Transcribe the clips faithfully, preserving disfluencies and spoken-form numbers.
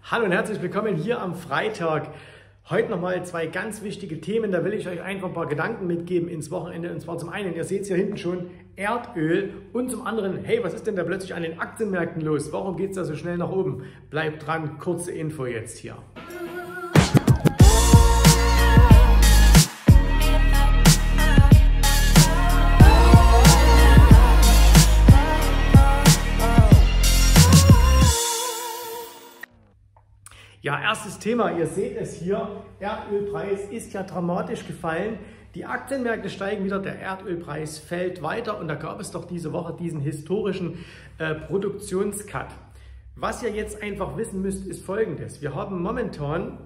Hallo und herzlich willkommen hier am Freitag. Heute nochmal zwei ganz wichtige Themen, da will ich euch einfach ein paar Gedanken mitgeben ins Wochenende. Und zwar zum einen, ihr seht es hier hinten schon, Erdöl und zum anderen, hey, was ist denn da plötzlich an den Aktienmärkten los? Warum geht es da so schnell nach oben? Bleibt dran, kurze Info jetzt hier. Ja, erstes Thema, ihr seht es hier, Erdölpreis ist ja dramatisch gefallen. Die Aktienmärkte steigen wieder, der Erdölpreis fällt weiter und da gab es doch diese Woche diesen historischen äh, Produktionscut. Was ihr jetzt einfach wissen müsst, ist Folgendes. Wir haben momentan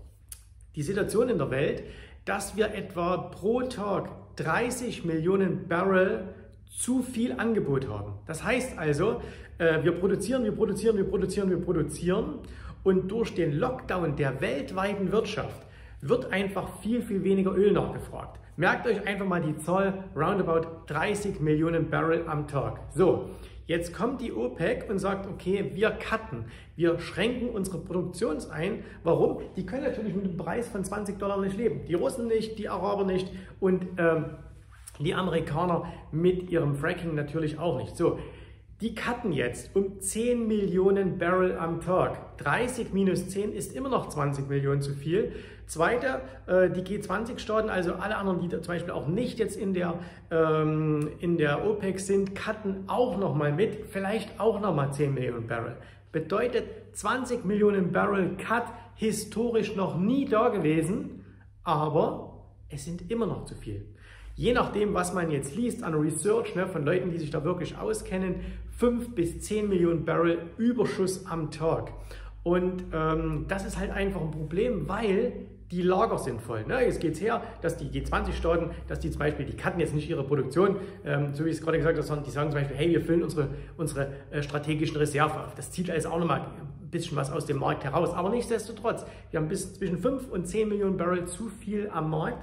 die Situation in der Welt, dass wir etwa pro Tag dreißig Millionen Barrel zu viel Angebot haben. Das heißt also, äh, wir produzieren, wir produzieren, wir produzieren, wir produzieren. Und durch den Lockdown der weltweiten Wirtschaft wird einfach viel, viel weniger Öl nachgefragt. Merkt euch einfach mal die Zahl, roundabout dreißig Millionen Barrel am Tag. So, jetzt kommt die OPEC und sagt, okay, wir cutten, wir schränken unsere Produktion ein. Warum? Die können natürlich mit dem Preis von zwanzig Dollar nicht leben. Die Russen nicht, die Araber nicht und ähm, die Amerikaner mit ihrem Fracking natürlich auch nicht. So. Die cutten jetzt um zehn Millionen Barrel am Tag. dreißig minus zehn ist immer noch zwanzig Millionen zu viel. Zweite, äh, die G zwanzig Staaten, also alle anderen, die da zum Beispiel auch nicht jetzt in der, ähm, in der OPEC sind, cutten auch nochmal mit, vielleicht auch nochmal zehn Millionen Barrel. Bedeutet zwanzig Millionen Barrel Cut, historisch noch nie da gewesen, aber es sind immer noch zu viel. Je nachdem, was man jetzt liest an Research, ne, von Leuten, die sich da wirklich auskennen, fünf bis zehn Millionen Barrel Überschuss am Tag. Und ähm, das ist halt einfach ein Problem, weil die Lager sind voll. Ne? Jetzt geht es her, dass die G zwanzig Staaten, dass die zum Beispiel, die cutten jetzt nicht ihre Produktion, ähm, so wie ich es gerade gesagt habe, die sagen zum Beispiel, hey, wir füllen unsere, unsere äh, strategischen Reserven auf. Das zieht also auch nochmal ein bisschen was aus dem Markt heraus. Aber nichtsdestotrotz, wir haben bis zwischen fünf und zehn Millionen Barrel zu viel am Markt.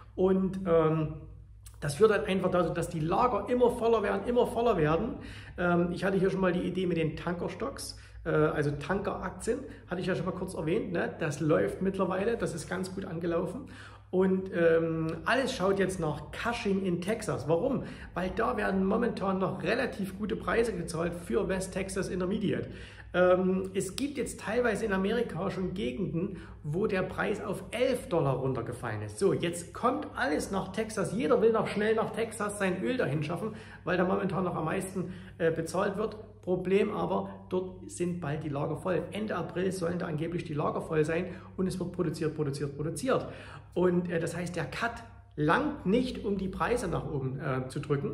Und ähm, das führt halt einfach dazu, dass die Lager immer voller werden, immer voller werden. Ähm, ich hatte hier schon mal die Idee mit den Tankerstocks, äh, also Tankeraktien, hatte ich ja schon mal kurz erwähnt. Ne? Das läuft mittlerweile, das ist ganz gut angelaufen. Und ähm, alles schaut jetzt nach Cushing in Texas. Warum? Weil da werden momentan noch relativ gute Preise gezahlt für West Texas Intermediate. Ähm, es gibt jetzt teilweise in Amerika schon Gegenden, wo der Preis auf elf Dollar runtergefallen ist. So, jetzt kommt alles nach Texas. Jeder will noch schnell nach Texas sein Öl dahin schaffen, weil da momentan noch am meisten äh, bezahlt wird. Problem aber, dort sind bald die Lager voll. Ende April sollen da angeblich die Lager voll sein und es wird produziert, produziert, produziert. Und äh, das heißt, der Cut langt nicht, um die Preise nach oben äh, zu drücken.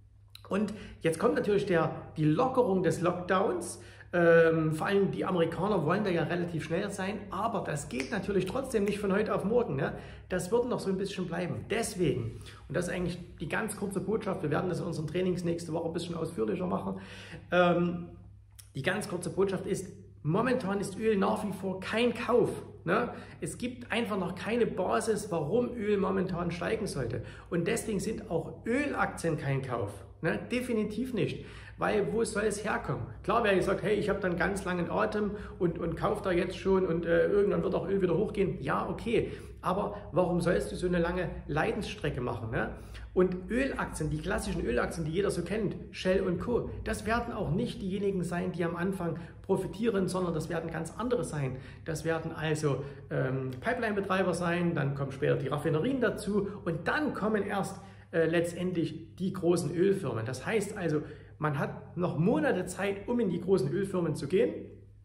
Und jetzt kommt natürlich der, die Lockerung des Lockdowns. Ähm, vor allem die Amerikaner wollen da ja relativ schnell sein, aber das geht natürlich trotzdem nicht von heute auf morgen. Ne? Das wird noch so ein bisschen bleiben. Deswegen, und das ist eigentlich die ganz kurze Botschaft, wir werden das in unseren Trainings nächste Woche ein bisschen ausführlicher machen. Ähm, die ganz kurze Botschaft ist, momentan ist Öl nach wie vor kein Kauf. Ne? Es gibt einfach noch keine Basis, warum Öl momentan steigen sollte. Und deswegen sind auch Ölaktien kein Kauf. Ne? Definitiv nicht. Weil wo soll es herkommen? Klar, wer sagt, hey, ich habe dann ganz langen Atem und, und kaufe da jetzt schon und äh, irgendwann wird auch Öl wieder hochgehen. Ja, okay. Aber warum sollst du so eine lange Leidensstrecke machen? Ne? Und Ölaktien, die klassischen Ölaktien, die jeder so kennt, Shell und Co., das werden auch nicht diejenigen sein, die am Anfang profitieren, sondern das werden ganz andere sein. Das werden also ähm, Pipeline-Betreiber sein, dann kommen später die Raffinerien dazu und dann kommen erst äh, letztendlich die großen Ölfirmen. Das heißt also, man hat noch Monate Zeit, um in die großen Ölfirmen zu gehen.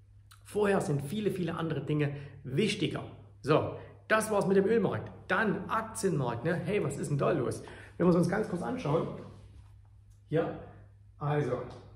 Vorher sind viele, viele andere Dinge wichtiger. So, das war's mit dem Ölmarkt. Dann Aktienmarkt. Ne? Hey, was ist denn da los? Wenn wir es uns ganz kurz anschauen. Hier, also,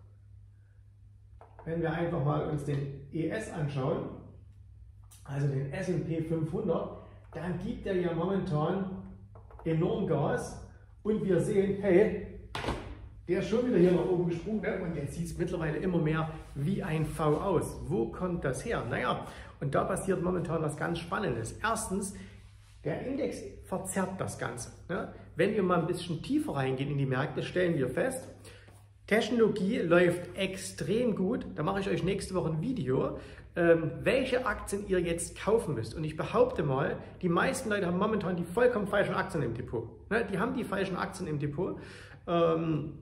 wenn wir einfach mal uns den E S anschauen, also den S und P fünfhundert, dann gibt er ja momentan enorm Gas und wir sehen, hey, der ist schon wieder hier nach oben gesprungen, ne? Und jetzt sieht es mittlerweile immer mehr wie ein V aus. Wo kommt das her? Naja, und da passiert momentan was ganz Spannendes. Erstens, der Index verzerrt das Ganze. Ne? Wenn wir mal ein bisschen tiefer reingehen in die Märkte, stellen wir fest, Technologie läuft extrem gut. Da mache ich euch nächste Woche ein Video, ähm, welche Aktien ihr jetzt kaufen müsst. Und ich behaupte mal, die meisten Leute haben momentan die vollkommen falschen Aktien im Depot. Ne? Die haben die falschen Aktien im Depot, ähm,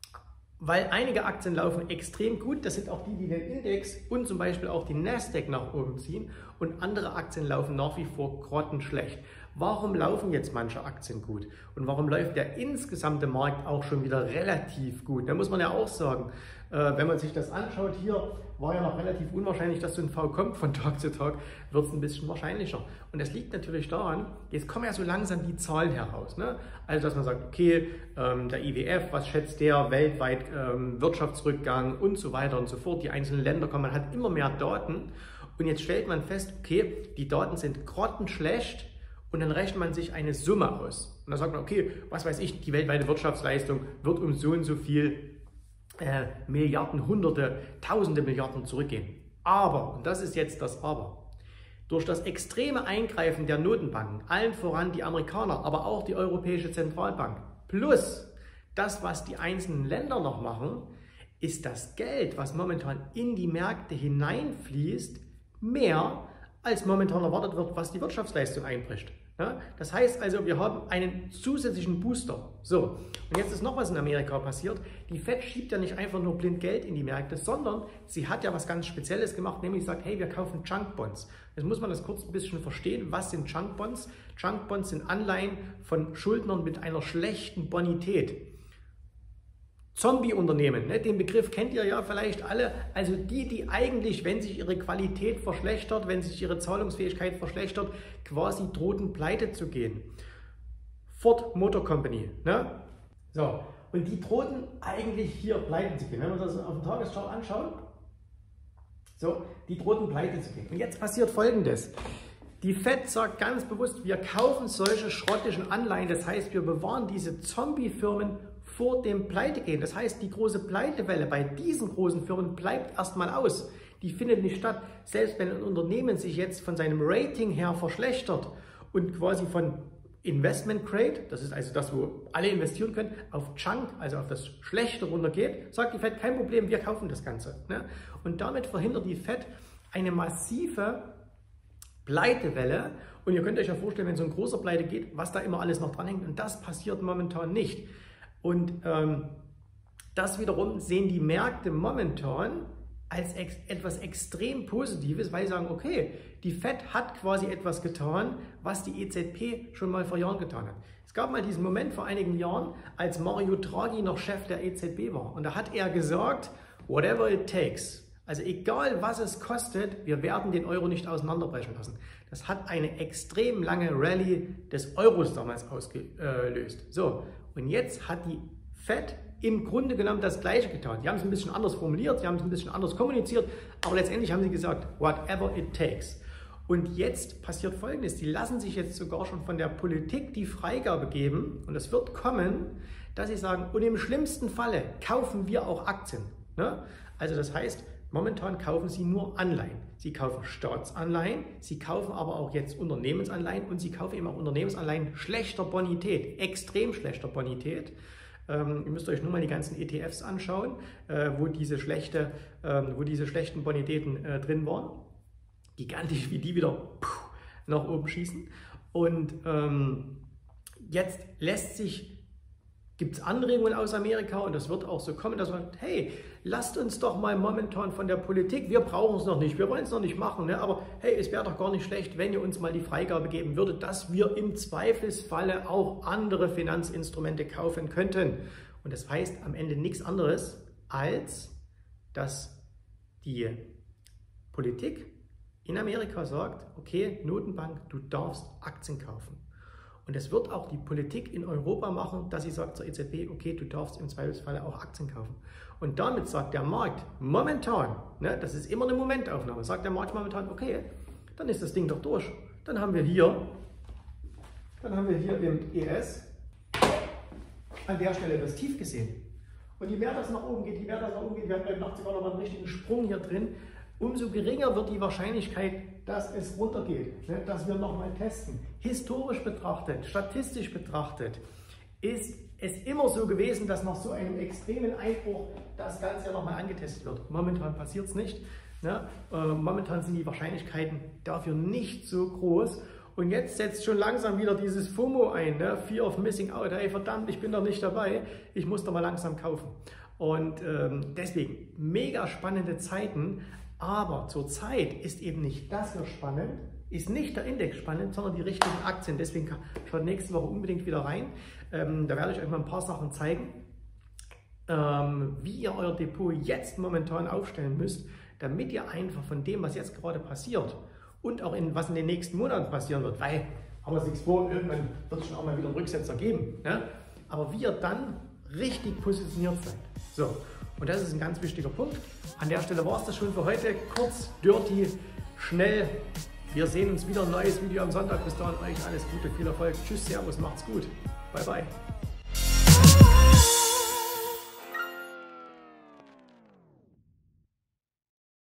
weil einige Aktien laufen extrem gut. Das sind auch die, die den Index und zum Beispiel auch die Nasdaq nach oben ziehen. Und andere Aktien laufen nach wie vor grottenschlecht. Warum laufen jetzt manche Aktien gut? Und warum läuft der insgesamte Markt auch schon wieder relativ gut? Da muss man ja auch sagen, äh, wenn man sich das anschaut, hier war ja noch relativ unwahrscheinlich, dass so ein V kommt von Tag zu Tag, wird es ein bisschen wahrscheinlicher. Und das liegt natürlich daran, jetzt kommen ja so langsam die Zahlen heraus. Ne? Also, dass man sagt, okay, ähm, der I W F, was schätzt der weltweit, ähm, Wirtschaftsrückgang und so weiter und so fort. Die einzelnen Länder kommen, man hat immer mehr Daten. Und jetzt stellt man fest, okay, die Daten sind grottenschlecht. Und dann rechnet man sich eine Summe aus. Und dann sagt man, okay, was weiß ich, die weltweite Wirtschaftsleistung wird um so und so viel äh, Milliarden, Hunderte, Tausende Milliarden zurückgehen. Aber, und das ist jetzt das Aber, durch das extreme Eingreifen der Notenbanken, allen voran die Amerikaner, aber auch die Europäische Zentralbank, plus das, was die einzelnen Länder noch machen, ist das Geld, was momentan in die Märkte hineinfließt, mehr als momentan erwartet wird, was die Wirtschaftsleistung einbricht. Ja, das heißt also, wir haben einen zusätzlichen Booster. So, und jetzt ist noch was in Amerika passiert. Die Fed schiebt ja nicht einfach nur blind Geld in die Märkte, sondern sie hat ja was ganz Spezielles gemacht, nämlich sagt, hey, wir kaufen Junk Bonds. Jetzt muss man das kurz ein bisschen verstehen. Was sind Junk Bonds? Junk Bonds sind Anleihen von Schuldnern mit einer schlechten Bonität. Zombie-Unternehmen, ne? Den Begriff kennt ihr ja vielleicht alle. Also die, die eigentlich, wenn sich ihre Qualität verschlechtert, wenn sich ihre Zahlungsfähigkeit verschlechtert, quasi drohten pleite zu gehen. Ford Motor Company. Ne? So, und die drohten eigentlich hier pleite zu gehen. Wenn wir das auf dem Tageschart anschauen, so, die drohten pleite zu gehen. Und jetzt passiert Folgendes. Die Fed sagt ganz bewusst, wir kaufen solche schrottischen Anleihen. Das heißt, wir bewahren diese Zombie-Firmen vor dem Pleitegehen. Das heißt, die große Pleitewelle bei diesen großen Firmen bleibt erstmal aus. Die findet nicht statt. Selbst wenn ein Unternehmen sich jetzt von seinem Rating her verschlechtert und quasi von Investment Grade, das ist also das, wo alle investieren können, auf Junk, also auf das Schlechte runtergeht, sagt die Fed, kein Problem, wir kaufen das Ganze. Und damit verhindert die Fed eine massive Pleitewelle. Und ihr könnt euch ja vorstellen, wenn so ein großer Pleite geht, was da immer alles noch dranhängt. Und das passiert momentan nicht. Und ähm, das wiederum sehen die Märkte momentan als ex etwas extrem Positives, weil sie sagen, okay, die Fed hat quasi etwas getan, was die E Z B schon mal vor Jahren getan hat. Es gab mal diesen Moment vor einigen Jahren, als Mario Draghi noch Chef der E Z B war. Und da hat er gesagt, whatever it takes, also egal was es kostet, wir werden den Euro nicht auseinanderbrechen lassen. Das hat eine extrem lange Rallye des Euros damals ausgelöst. So. Und jetzt hat die Fed im Grunde genommen das Gleiche getan. Die haben es ein bisschen anders formuliert, sie haben es ein bisschen anders kommuniziert, aber letztendlich haben sie gesagt, whatever it takes. Und jetzt passiert Folgendes, die lassen sich jetzt sogar schon von der Politik die Freigabe geben, und es wird kommen, dass sie sagen, und im schlimmsten Falle kaufen wir auch Aktien. Ne? Also das heißt, momentan kaufen sie nur Anleihen. Sie kaufen Staatsanleihen, sie kaufen aber auch jetzt Unternehmensanleihen und sie kaufen eben auch Unternehmensanleihen schlechter Bonität, extrem schlechter Bonität. Ähm, ihr müsst euch nur mal die ganzen E T Fs anschauen, äh, wo, diese schlechte, ähm, wo diese schlechten Bonitäten äh, drin waren. Gigantisch, wie die wieder puh, nach oben schießen. Und ähm, jetzt lässt sich gibt es Anregungen aus Amerika und das wird auch so kommen, dass man sagt, hey, lasst uns doch mal momentan von der Politik, wir brauchen es noch nicht, wir wollen es noch nicht machen, ne? Aber hey, es wäre doch gar nicht schlecht, wenn ihr uns mal die Freigabe geben würdet, dass wir im Zweifelsfalle auch andere Finanzinstrumente kaufen könnten. Und das heißt am Ende nichts anderes, als dass die Politik in Amerika sagt, okay, Notenbank, du darfst Aktien kaufen. Und es wird auch die Politik in Europa machen, dass sie sagt zur E Z B, okay, du darfst im Zweifelsfall auch Aktien kaufen. Und damit sagt der Markt momentan, ne, das ist immer eine Momentaufnahme, sagt der Markt momentan, okay, dann ist das Ding doch durch. Dann haben wir hier, dann haben wir hier im E S an der Stelle das Tief gesehen. Und je mehr das nach oben geht, je mehr das nach oben geht, wir haben beim Nacht sogar noch mal einen richtigen Sprung hier drin, umso geringer wird die Wahrscheinlichkeit, dass es runtergeht, ne, dass wir nochmal testen. Historisch betrachtet, statistisch betrachtet, ist es immer so gewesen, dass nach so einem extremen Einbruch das Ganze ja nochmal angetestet wird. Momentan passiert es nicht. Ne? Äh, momentan sind die Wahrscheinlichkeiten dafür nicht so groß. Und jetzt setzt schon langsam wieder dieses FOMO ein, ne? Fear of Missing Out. Hey, verdammt, ich bin doch nicht dabei. Ich muss doch mal langsam kaufen. Und ähm, deswegen mega spannende Zeiten. Aber zurzeit ist eben nicht das hier spannend, ist nicht der Index spannend, sondern die richtigen Aktien. Deswegen schaut nächste Woche unbedingt wieder rein. Ähm, da werde ich euch mal ein paar Sachen zeigen, ähm, wie ihr euer Depot jetzt momentan aufstellen müsst, damit ihr einfach von dem, was jetzt gerade passiert und auch in, was in den nächsten Monaten passieren wird, weil, haben wir uns nichts vor, irgendwann wird es schon auch mal wieder einen Rücksetzer geben, ne? Aber wie ihr dann richtig positioniert seid. So, und das ist ein ganz wichtiger Punkt. An der Stelle war es das schon für heute. Kurz, dirty, schnell. Wir sehen uns wieder, ein neues Video am Sonntag. Bis dahin euch alles Gute, viel Erfolg. Tschüss, Servus, macht's gut. Bye, bye.